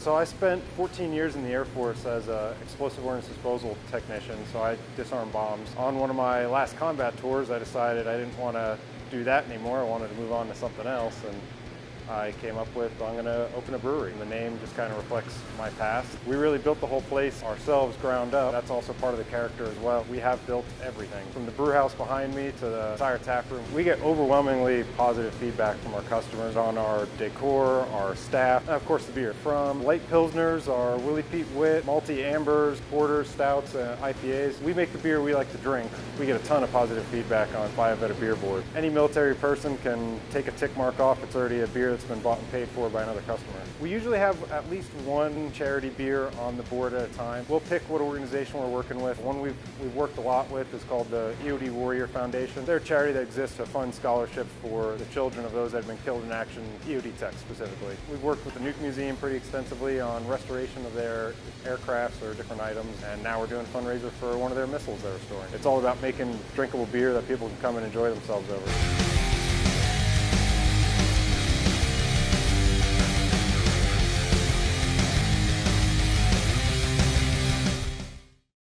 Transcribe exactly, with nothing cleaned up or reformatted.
So I spent fourteen years in the Air Force as an explosive ordnance disposal technician, so I disarm bombs. On one of my last combat tours, I decided I didn't want to do that anymore. I wanted to move on to something else, and I came up with, I'm going to open a brewery. And the name just kind of reflects my past. We really built the whole place ourselves, ground up. That's also part of the character as well. We have built everything. From the brew house behind me to the entire tap room. We get overwhelmingly positive feedback from our customers on our decor, our staff, and of course the beer. From light pilsners, our Willie Pete Wit, malty ambers, porters, stouts, and I P As. We make the beer we like to drink. We get a ton of positive feedback on Buy a Better Beer board. Any military person can take a tick mark off. It's already a beer that's been bought and paid for by another customer. We usually have at least one charity beer on the board at a time. We'll pick what organization we're working with. One we've, we've worked a lot with is called the E O D Warrior Foundation. They're a charity that exists to fund scholarships for the children of those that have been killed in action, E O D tech specifically. We've worked with the Nuke Museum pretty extensively on restoration of their aircrafts or different items, and now we're doing a fundraiser for one of their missiles they're restoring. It's all about making drinkable beer that people can come and enjoy themselves over.